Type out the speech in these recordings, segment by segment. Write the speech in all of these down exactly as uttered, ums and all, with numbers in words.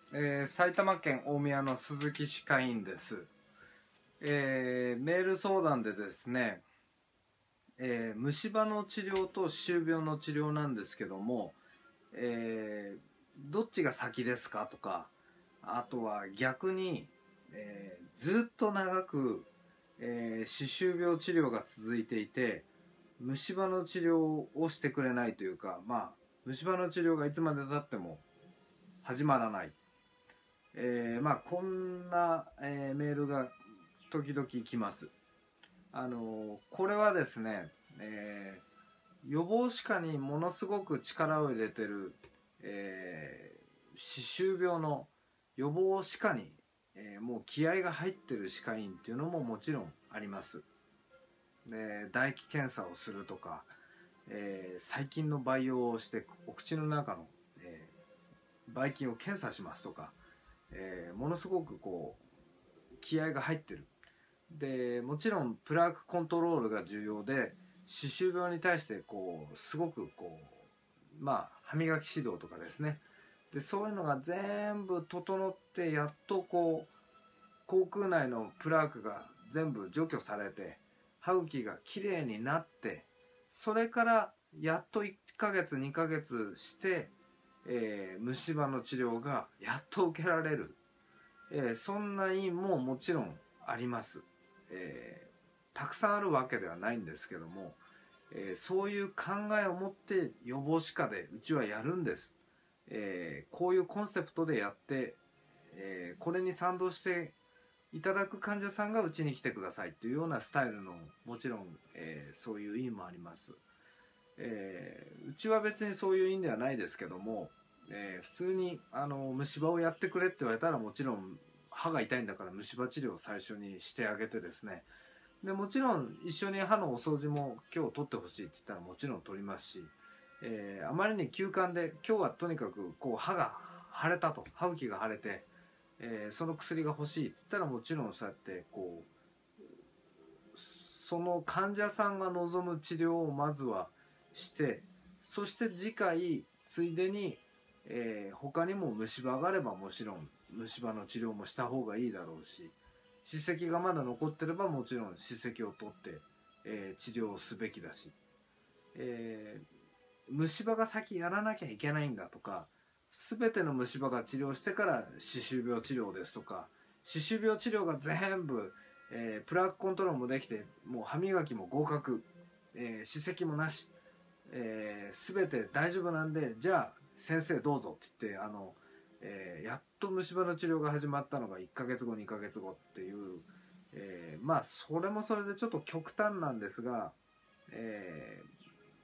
えー埼玉県大宮の鈴木歯科医院です。えーメール相談でですね、えー虫歯の治療と歯周病の治療なんですけども、えーどっちが先ですかとか、あとは逆に、えーずっと長く、えー歯周病治療が続いていて虫歯の治療をしてくれないというか、まあ虫歯の治療がいつまでたっても始まらない、えーまあこんな、えーメールが時々来ます。あのこれはですね、えー予防歯科にものすごく力を入れてる、えー歯周病の予防歯科に、えーもう気合が入ってる歯科医院っていうのももちろんあります。で唾液検査をするとか、えー細菌の培養をしてお口の中の、えーばい菌を検査しますとか、えーものすごくこう気合が入ってる。でもちろんプラークコントロールが重要で、歯周病に対してこうすごくこうまあ歯磨き指導とかですね、でそういうのが全部整ってやっとこう口腔内のプラークが全部除去されて歯茎がきれいになって、それからやっといっかげつにかげつして、えー虫歯の治療がやっと受けられる、えーそんな院ももちろんあります。えーたくさんあるわけではないんですけども、えーそういう考えを持って予防歯科でうちはやるんです。えーこういうコンセプトでやって、えーこれに賛同していただく患者さんがうちに来てくださいというようなスタイルの、もちろん、えーそういう院もあります。えーうちは別にそういう院ではないですけども、えー普通にあの虫歯をやってくれって言われたら、もちろん歯が痛いんだから虫歯治療を最初にしてあげてですね、でもちろん一緒に歯のお掃除も今日取ってほしいって言ったらもちろん取りますし、えーあまりに急患で今日はとにかくこう歯が腫れたと、歯茎が腫れて、えーその薬が欲しいって言ったら、もちろんそうやってこうその患者さんが望む治療をまずはして、そして次回ついでに、えー他にも虫歯があればもちろん虫歯の治療もした方がいいだろうし、歯石がまだ残ってればもちろん歯石を取って、えー治療をすべきだし、えー虫歯が先やらなきゃいけないんだとか、全ての虫歯が治療してから歯周病治療ですとか、歯周病治療が全部、えープラークコントロールもできて、もう歯磨きも合格、えー歯石もなし、えー全て大丈夫なんで、じゃあ先生どうぞって言って、あの、えーやっと虫歯の治療が始まったのがいっかげつごにかげつごっていう、えーまあそれもそれでちょっと極端なんですが、えー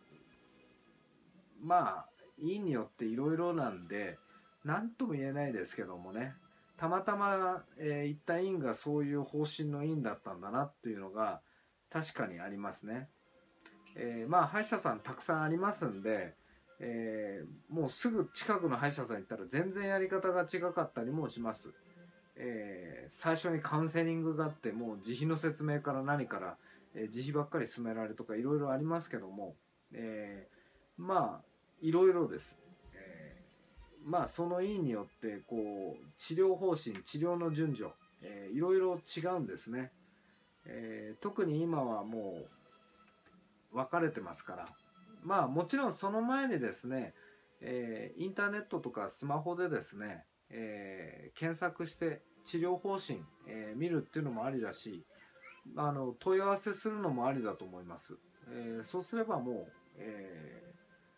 まあ医によっていろいろなんで何とも言えないですけどもね、たまたま、えー行った院がそういう方針の院だったんだなっていうのが確かにありますね。えーまあ歯医者さんたくさんありますんで、えーもうすぐ近くの歯医者さん行ったら全然やり方が違かったりもします。えー最初にカウンセリングがあって、もう自費の説明から何から、えー自費ばっかり勧められるとかいろいろありますけども、えーまあいろいろです。えーまあその医院によってこう治療方針、治療の順序、えーいろいろ違うんですね。えー特に今はもう分かれてますから、まあもちろんその前にですね、えーインターネットとかスマホでですね、えー検索して治療方針、えー見るっていうのもありだし、あの問い合わせするのもありだと思います。えーそうすればもう、えー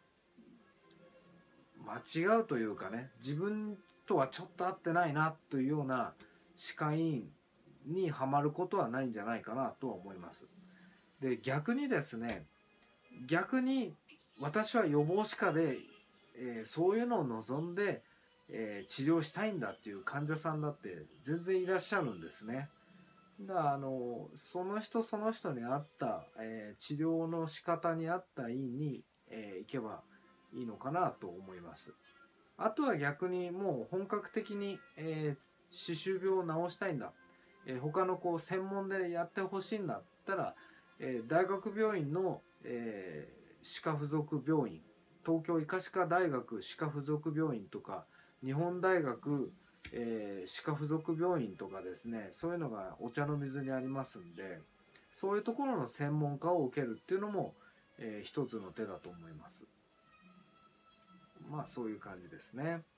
間違うというかね、自分とはちょっと合ってないなというような歯科医院にはまることはないんじゃないかなとは思います。で逆にですね、逆に私は予防歯科で、えーそういうのを望んで、えー治療したいんだっていう患者さんだって全然いらっしゃるんですね。だからあのその人その人に合った、えー治療の仕方に合った医院に、えー行けばいいのかなと思います。あとは逆にもう本格的に、えー歯周病を治したいんだ、えー他のこう専門でやってほしいんだったら、えー大学病院の、えー歯科附属病院、東京医科歯科大学歯科附属病院とか日本大学、 えー歯科付属病院とかですね、そういうのがお茶の水にありますんで、そういうところの専門家を受けるっていうのも、えー一つの手だと思います。まあそういう感じですね。